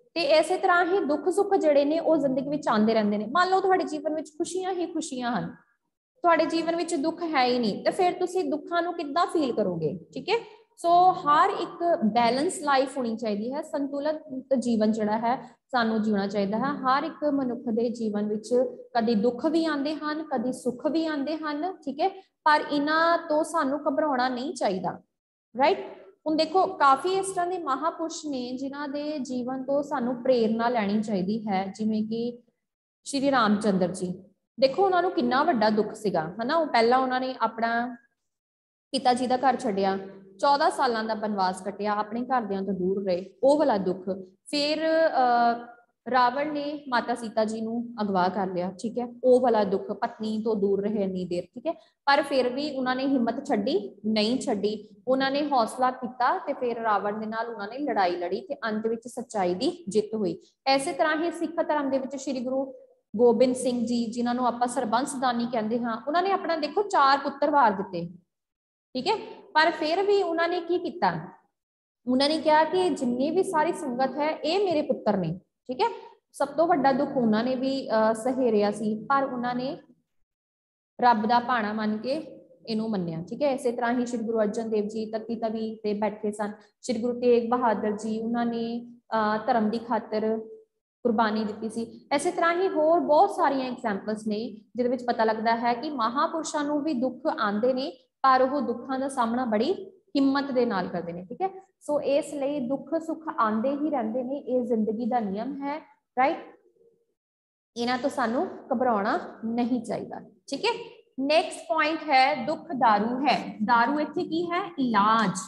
ਤੇ ਇਸੇ ਤਰ੍ਹਾਂ ਹੀ ਦੁੱਖ ਸੁੱਖ ਜਿਹੜੇ ਨੇ ਉਹ ਜ਼ਿੰਦਗੀ ਵਿੱਚ ਆਉਂਦੇ ਰਹਿੰਦੇ ਨੇ। ਮੰਨ ਲਓ ਤੁਹਾਡੇ ਜੀਵਨ ਵਿੱਚ ਖੁਸ਼ੀਆਂ ਹੀ ਖੁਸ਼ੀਆਂ ਹਨ, ਤੁਹਾਡੇ ਜੀਵਨ ਵਿੱਚ ਦੁੱਖ ਹੈ ਹੀ ਨਹੀਂ, ਤੇ ਫਿਰ ਤੁਸੀਂ ਦੁੱਖਾਂ ਨੂੰ ਕਿੱਦਾਂ ਫੀਲ ਕਰੋਗੇ? ਠੀਕ ਹੈ। ਸੋ ਹਰ ਇੱਕ ਬੈਲੈਂਸ ਲਾਈਫ ਹੋਣੀ ਚਾਹੀਦੀ ਹੈ, ਸੰਤੁਲਿਤ ਜੀਵਨ ਜਿਹੜਾ ਹੈ ਸਾਨੂੰ ਜਿਉਣਾ ਚਾਹੀਦਾ ਹੈ। ਹਰ ਇੱਕ ਮਨੁੱਖ ਦੇ ਜੀਵਨ ਵਿੱਚ ਕਦੀ ਦੁੱਖ ਵੀ ਆਉਂਦੇ ਹਨ, ਕਦੀ ਸੁੱਖ ਵੀ ਆਉਂਦੇ ਹਨ, ਠੀਕ ਹੈ, ਪਰ ਇਹਨਾਂ ਤੋਂ ਸਾਨੂੰ ਘਬਰਾਉਣਾ ਨਹੀਂ ਚਾਹੀਦਾ, ਰਾਈਟ। ਹੁਣ ਦੇਖੋ ਕਾਫੀ ਇਸ ਤਰ੍ਹਾਂ ਦੇ ਮਹਾਪੁਰਸ਼ ਨੇ ਜਿਨ੍ਹਾਂ ਦੇ ਜੀਵਨ ਤੋਂ ਸਾਨੂੰ ਪ੍ਰੇਰਨਾ ਲੈਣੀ ਚਾਹੀਦੀ ਹੈ, ਜਿਵੇਂ ਕਿ ਸ਼੍ਰੀ ਰਾਮ ਚੰਦਰ ਜੀ। ਦੇਖੋ ਉਹਨਾਂ ਨੂੰ ਕਿੰਨਾ ਵੱਡਾ ਦੁੱਖ ਸੀਗਾ, ਹਨਾ। ਉਹ ਪਹਿਲਾਂ ਉਹਨਾਂ ਨੇ ਆਪਣਾ ਪਿਤਾ ਜੀ ਦਾ ਘਰ ਛੱਡਿਆ, 14 ਸਾਲਾਂ ਦਾ ਬਨਵਾਸ ਕੱਟਿਆ, ਆਪਣੇ ਘਰਦਿਆਂ ਤੋਂ ਦੂਰ ਰਹੇ, ਉਹ ਵਾਲਾ ਦੁੱਖ। ਫਿਰ ਰਾਵਣ ਨੇ ਮਾਤਾ ਸੀਤਾ ਜੀ ਨੂੰ ਅਗਵਾ ਕਰ ਲਿਆ, ਠੀਕ ਹੈ, ਉਹ ਵਾਲਾ ਦੁੱਖ, ਪਤਨੀ ਤੋਂ ਦੂਰ ਰਹੇ ਇੰਨੀ ਦੇਰ, ਠੀਕ ਹੈ, ਪਰ ਫਿਰ ਵੀ ਉਹਨਾਂ ਨੇ ਹਿੰਮਤ ਛੱਡੀ ਨਹੀਂ ਛੱਡੀ, ਉਹਨਾਂ ਨੇ ਹੌਸਲਾ ਕੀਤਾ ਤੇ ਫਿਰ ਰਾਵਣ ਦੇ ਨਾਲ ਉਹਨਾਂ ਨੇ ਲੜਾਈ ਲੜੀ ਤੇ ਅੰਤ ਵਿੱਚ ਸੱਚਾਈ ਦੀ ਜਿੱਤ ਹੋਈ। ਇਸੇ ਤਰ੍ਹਾਂ ਹੀ ਸਿੱਖ ਧਰਮ ਦੇ ਵਿੱਚ ਸ਼੍ਰੀ ਗੁਰੂ ਗੋਬਿੰਦ ਸਿੰਘ ਜੀ, ਜਿਨ੍ਹਾਂ ਨੂੰ ਆਪਾਂ ਸਰਬੰਸਦਾਨੀ ਕਹਿੰਦੇ ਹਾਂ, ਉਹਨਾਂ ਨੇ ਆਪਣਾ ਦੇਖੋ 4 ਪੁੱਤਰ ਵਾਰ ਦਿੱਤੇ, ਠੀਕ ਹੈ, ਪਰ ਫਿਰ ਵੀ ਉਹਨਾਂ ਨੇ ਕੀ ਕੀਤਾ? ਉਹਨਾਂ ਨੇ ਕਿਹਾ ਕਿ ਜਿੰਨੀ ਵੀ ਸਾਰੀ ਸੰਗਤ ਹੈ ਇਹ ਮੇਰੇ ਪੁੱਤਰ ਨੇ, ਠੀਕ ਹੈ। ਸਭ ਤੋਂ ਵੱਡਾ ਦੁੱਖ ਉਹਨਾਂ ਨੇ ਵੀ ਸਹੇਰਿਆ ਸੀ, ਪਰ ਉਹਨਾਂ ਨੇ ਰੱਬ ਦਾ ਭਾਣਾ ਮੰਨ ਕੇ ਇਹਨੂੰ ਮੰਨਿਆ, ਠੀਕ ਹੈ। ਇਸੇ ਤਰ੍ਹਾਂ ਹੀ ਸ਼੍ਰੀ ਗੁਰੂ ਅਰਜਨ ਦੇਵ ਜੀ ਤਤੀ ਤਵੀ ਤੇ ਬੈਠੇ ਸਨ। ਸ਼੍ਰੀ ਗੁਰੂ ਤੇਗ ਬਹਾਦਰ ਜੀ, ਉਹਨਾਂ ਨੇ ਧਰਮ ਦੀ ਖਾਤਰ ਕੁਰਬਾਨੀ ਦਿੱਤੀ ਸੀ। ਇਸੇ ਤਰ੍ਹਾਂ ਹੀ ਹੋਰ ਬਹੁਤ ਸਾਰੀਆਂ ਐਗਜ਼ਾਮਪਲਸ ਨੇ ਜਿਹਦੇ ਵਿੱਚ ਪਤਾ ਲੱਗਦਾ ਹੈ ਕਿ ਮਹਾਪੁਰਸ਼ਾਂ ਨੂੰ ਵੀ ਦੁੱਖ ਆਉਂਦੇ ਨੇ, ਪਰ ਉਹ ਦੁੱਖਾਂ ਦਾ ਸਾਹਮਣਾ ਬੜੀ ਹਿੰਮਤ ਦੇ ਨਾਲ ਕਰਦੇ ਨੇ, ਠੀਕ ਹੈ। ਸੋ ਇਸ ਲਈ ਦੁੱਖ ਸੁੱਖ ਆਉਂਦੇ ਹੀ ਰਹਿੰਦੇ ਨੇ, ਇਹ ਜ਼ਿੰਦਗੀ ਦਾ ਨਿਯਮ ਹੈ, ਰਾਈਟ। ਇਹਨਾਂ ਤੋਂ ਸਾਨੂੰ ਘਬਰਾਉਣਾ ਨਹੀਂ ਚਾਹੀਦਾ, ਠੀਕ ਹੈ। ਨੈਕਸਟ ਪੁਆਇੰਟ ਹੈ ਦੁੱਖ ਦਾਰੂ ਹੈ। ਦਾਰੂ ਇੱਥੇ ਕੀ ਹੈ? ਇਲਾਜ।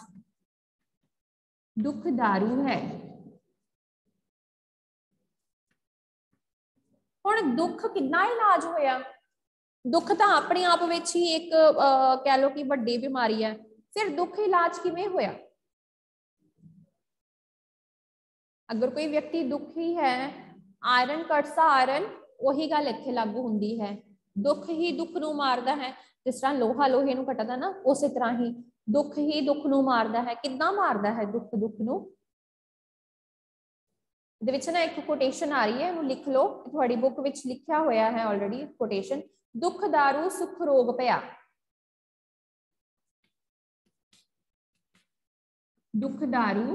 ਦੁੱਖ ਦਾਰੂ ਹੈ। ਹੁਣ ਦੁੱਖ ਕਿੰਨਾ ਇਲਾਜ ਹੋਇਆ? ਦੁੱਖ ਤਾਂ ਆਪਣੇ ਆਪ ਵਿੱਚ ਹੀ ਇੱਕ ਕਹਿ ਲਓ ਕਿ ਵੱਡੀ ਬਿਮਾਰੀ ਹੈ, ਫਿਰ ਦੁੱਖ ਇਲਾਜ ਕਿਵੇਂ ਹੋਇਆ? ਅਗਰ ਕੋਈ ਵਿਅਕਤੀ ਦੁਖੀ ਹੈ, ਆਇਰਨ ਕੱਟਸ ਆਇਰਨ, ਉਹੀ ਗੱਲ ਇੱਥੇ ਲਾਗੂ ਹੁੰਦੀ ਹੈ। ਦੁੱਖ ਹੀ ਦੁੱਖ ਨੂੰ ਮਾਰਦਾ ਹੈ, ਜਿਸ ਤਰ੍ਹਾਂ ਲੋਹਾ ਲੋਹੇ ਨੂੰ ਕੱਟਦਾ ਨਾ, ਉਸੇ ਤਰ੍ਹਾਂ ਹੀ ਦੁੱਖ ਹੀ ਦੁੱਖ ਨੂੰ ਮਾਰਦਾ ਹੈ। ਕਿੱਦਾਂ ਮਾਰਦਾ ਹੈ ਦੁੱਖ ਦੁੱਖ ਨੂੰ? ਇਹਦੇ ਵਿੱਚ ਨਾ ਇੱਕ ਕੋਟੇਸ਼ਨ ਆ ਰਹੀ ਹੈ, ਉਹਨੂੰ ਲਿਖ ਲਓ, ਤੁਹਾਡੀ ਬੁੱਕ ਵਿੱਚ ਲਿਖਿਆ ਹੋਇਆ ਹੈ ਆਲਰੇਡੀ ਕੋਟੇਸ਼ਨ। ਦੁੱਖ ਦਾਰੂ ਸੁਖ ਰੋਗ ਭਇਆ। ਦੁੱਖ ਦਾਰੂ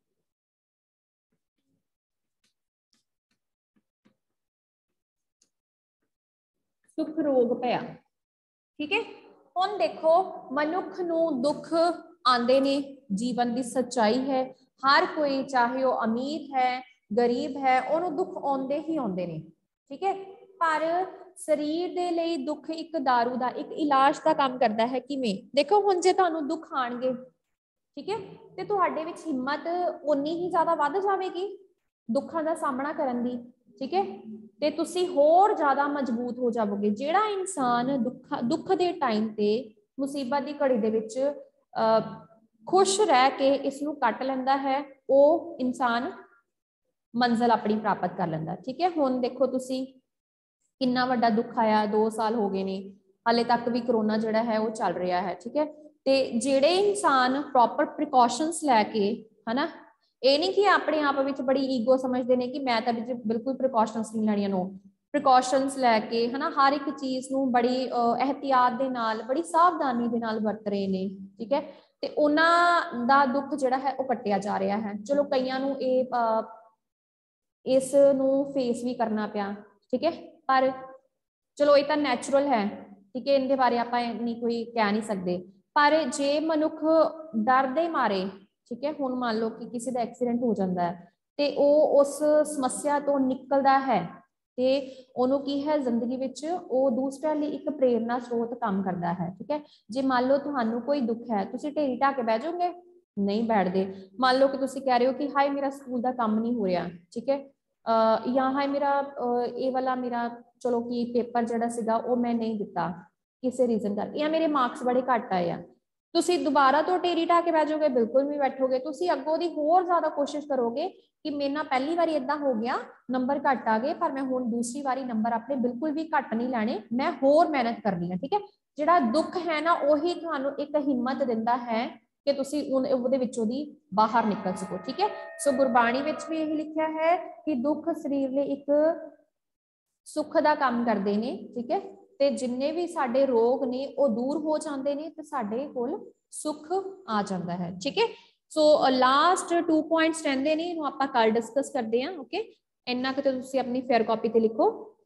ਸੁਖ ਰੋਗ ਭਇਆ, ਠੀਕ ਹੈ। ਹੁਣ ਦੇਖੋ ਮਨੁੱਖ ਨੂੰ ਦੁੱਖ ਆਉਂਦੇ ਨੇ, ਜੀਵਨ ਦੀ ਸੱਚਾਈ ਹੈ। ਹਰ ਕੋਈ, ਚਾਹੇ ਉਹ ਅਮੀਰ ਹੈ ਗਰੀਬ ਹੈ, ਉਹਨੂੰ ਦੁੱਖ ਆਉਂਦੇ ਹੀ ਆਉਂਦੇ ਨੇ, ਠੀਕ ਹੈ। ਪਰ ਸਰੀਰ ਦੇ ਲਈ ਦੁੱਖ ਇੱਕ ਦਾਰੂ ਦਾ, ਇੱਕ ਇਲਾਜ ਦਾ ਕੰਮ ਕਰਦਾ ਹੈ। ਕਿਵੇਂ? ਦੇਖੋ ਹੁਣ ਜੇ ਤੁਹਾਨੂੰ ਦੁੱਖ ਆਣਗੇ, ਠੀਕ ਹੈ, ਤੇ ਤੁਹਾਡੇ ਵਿੱਚ ਹਿੰਮਤ ਉਨੀ ਹੀ ਜ਼ਿਆਦਾ ਵੱਧ ਜਾਵੇਗੀ ਦੁੱਖਾਂ ਦਾ ਸਾਹਮਣਾ ਕਰਨ ਦੀ, ਠੀਕ ਹੈ, ਤੇ ਤੁਸੀਂ ਹੋਰ ਜ਼ਿਆਦਾ ਮਜ਼ਬੂਤ ਹੋ ਜਾਵੋਗੇ। ਜਿਹੜਾ ਇਨਸਾਨ ਦੁੱਖ ਦੇ ਟਾਈਮ ਤੇ, ਮੁਸੀਬਤ ਦੀ ਘੜੀ ਦੇ ਵਿੱਚ ਖੁਸ਼ ਰਹਿ ਕੇ ਇਸ ਨੂੰ ਕੱਟ ਲੈਂਦਾ ਹੈ, ਉਹ ਇਨਸਾਨ ਮੰਜ਼ਿਲ ਆਪਣੀ ਪ੍ਰਾਪਤ ਕਰ ਲੈਂਦਾ, ਠੀਕ ਹੈ। ਹੁਣ ਦੇਖੋ ਤੁਸੀਂ ਕਿੰਨਾ ਵੱਡਾ ਦੁੱਖ ਆਇਆ, 2 ਸਾਲ ਹੋ ਗਏ ਨੇ, ਹਾਲੇ ਤੱਕ ਵੀ ਕਰੋਨਾ ਜਿਹੜਾ ਹੈ ਉਹ ਚੱਲ ਰਿਹਾ ਹੈ, ਠੀਕ ਹੈ। ਤੇ ਜਿਹੜੇ ਇਨਸਾਨ ਪ੍ਰੋਪਰ ਪ੍ਰੀਕਾਸ਼ਨਸ ਲੈ ਕੇ, ਹਨਾ, ਇਹ ਨਹੀਂ ਕਿ ਆਪਣੇ ਆਪ ਵਿੱਚ ਬੜੀ ਈਗੋ ਸਮਝਦੇ ਨੇ ਕਿ ਮੈਂ ਤਾਂ ਬਿਲਕੁਲ ਪ੍ਰੀਕਾਸ਼ਨਸ ਨਹੀਂ ਲੈਣੀਆਂ, ਨੋ, ਪ੍ਰੀਕਾਸ਼ਨਸ ਲੈ ਕੇ, ਹਨਾ, ਹਰ ਇੱਕ ਚੀਜ਼ ਨੂੰ ਬੜੀ ਇਹਤਿਆਤ ਦੇ ਨਾਲ, ਬੜੀ ਸਾਵਧਾਨੀ ਦੇ ਨਾਲ ਵਰਤ ਰਹੇ ਨੇ, ਠੀਕ ਹੈ, ਤੇ ਉਹਨਾਂ ਦਾ ਦੁੱਖ ਜਿਹੜਾ ਹੈ ਉਹ ਕੱਟਿਆ ਜਾ ਰਿਹਾ ਹੈ। ਚਲੋ ਕਈਆਂ ਨੂੰ ਇਸ ਨੂੰ ਫੇਸ ਵੀ ਕਰਨਾ ਪਿਆ, ਠੀਕ ਹੈ, ਪਰ ਚਲੋ ਇਹ ਤਾਂ ਨੈਚੁਰਲ ਹੈ, ਠੀਕ ਹੈ, ਇਹਦੇ ਬਾਰੇ ਆਪਾਂ ਨਹੀਂ ਕੋਈ ਕਹਿ ਨਹੀਂ ਸਕਦੇ। ਪਰ ਜੇ ਮਨੁੱਖ ਡਰ ਦੇ ਮਾਰੇ, ਠੀਕ ਹੈ, ਹੁਣ ਮੰਨ ਲਓ ਕਿ ਕਿਸੇ ਦਾ ਐਕਸੀਡੈਂਟ ਹੋ ਜਾਂਦਾ ਹੈ ਤੇ ਉਹ ਉਸ ਸਮੱਸਿਆ ਤੋਂ ਨਿਕਲਦਾ ਹੈ ਤੇ ਉਹਨੂੰ ਕੀ ਹੈ, ਜ਼ਿੰਦਗੀ ਵਿੱਚ ਉਹ ਦੂਸਰਿਆਂ ਲਈ ਇੱਕ ਪ੍ਰੇਰਨਾ ਸਰੋਤ ਕੰਮ ਕਰਦਾ ਹੈ, ਠੀਕ ਹੈ। ਜੇ ਮੰਨ ਲਓ ਤੁਹਾਨੂੰ ਕੋਈ ਦੁੱਖ ਹੈ, ਤੁਸੀਂ ਢੇਰੀ ਢਾ ਕੇ ਬਹਿ ਜਾਓਗੇ? ਨਹੀਂ ਬੈਠਦੇ। ਮੰਨ ਲਓ ਕਿ ਤੁਸੀਂ ਕਹਿ ਰਹੇ ਹੋ ਕਿ ਹਾਏ ਮੇਰਾ ਸਕੂਲ ਦਾ ਕੰਮ ਨਹੀਂ ਹੋ ਰਿਹਾ, ਠੀਕ ਹੈ, ਜਾਂ ਹਾਏ ਮੇਰਾ ਇਹ ਵਾਲਾ ਮੇਰਾ ਚਲੋ ਕਿ ਪੇਪਰ ਜਿਹੜਾ ਸੀਗਾ ਉਹ ਮੈਂ ਨਹੀਂ ਦਿੱਤਾ ਕਿਸੇ ਰੀਜ਼ਨ ਕਰਕੇ, ਜਾਂ ਮੇਰੇ ਮਾਰਕਸ ਬੜੇ ਘੱਟ ਆਏ ਆ, ਤੁਸੀਂ ਦੁਬਾਰਾ ਤੋਂ ਢੇਰੀ ਢਾ ਕੇ ਬਹਿ ਜਾਓਗੇ? ਬਿਲਕੁਲ ਨਹੀਂ ਬੈਠੋਗੇ। ਤੁਸੀਂ ਅੱਗੋਂ ਦੀ ਹੋਰ ਜ਼ਿਆਦਾ ਕੋਸ਼ਿਸ਼ ਕਰੋਗੇ ਕਿ ਮੇਰੇ ਨਾਲ ਪਹਿਲੀ ਵਾਰੀ ਏਦਾਂ ਹੋ ਗਿਆ, ਨੰਬਰ ਘੱਟ ਆ ਗਏ, ਪਰ ਮੈਂ ਹੁਣ ਦੂਸਰੀ ਵਾਰੀ ਨੰਬਰ ਆਪਣੇ ਬਿਲਕੁਲ ਵੀ ਘੱਟ ਨਹੀਂ ਲੈਣੇ, ਮੈਂ ਹੋਰ ਮਿਹਨਤ ਕਰਨੀ ਹੈ, ਠੀਕ ਹੈ। ਜਿਹੜਾ ਦੁੱਖ ਹੈ ਨਾ, ਉਹੀ ਤੁਹਾਨੂੰ ਇੱਕ ਹਿੰਮਤ ਦਿੰਦਾ ਹੈ ਕਿ ਤੁਸੀਂ ਉਹਦੇ ਵਿੱਚੋਂ ਦੀ ਬਾਹਰ ਨਿਕਲ ਸਕੋ। ਠੀਕ ਹੈ, ਸੋ ਗੁਰਬਾਣੀ ਵਿੱਚ ਵੀ ਇਹ ਲਿਖਿਆ ਹੈ ਕਿ ਦੁੱਖ ਸਰੀਰ ਲਈ ਇੱਕ ਸੁੱਖ ਦਾ ਕੰਮ ਕਰਦੇ ਨੇ। ਠੀਕ ਹੈ, ਤੇ ਜਿੰਨੇ ਵੀ ਸਾਡੇ ਰੋਗ ਨੇ ਉਹ ਦੂਰ ਹੋ ਜਾਂਦੇ ਨੇ ਤੇ ਸਾਡੇ ਕੋਲ ਸੁੱਖ ਆ ਜਾਂਦਾ ਹੈ। ਠੀਕ ਹੈ, ਸੋ ਲਾਸਟ 2 ਪੁਆਇੰਟਸ ਰਹਿੰਦੇ ਨੇ, ਇਹਨੂੰ ਆਪਾਂ ਕੱਲ ਡਿਸਕਸ ਕਰਦੇ ਹਾਂ। ਓਕੇ, ਇੰਨਾ ਕਿ ਤੁਸੀਂ ਆਪਣੀ ਫੇਅਰ ਕਾਪੀ ਤੇ ਲਿਖੋ।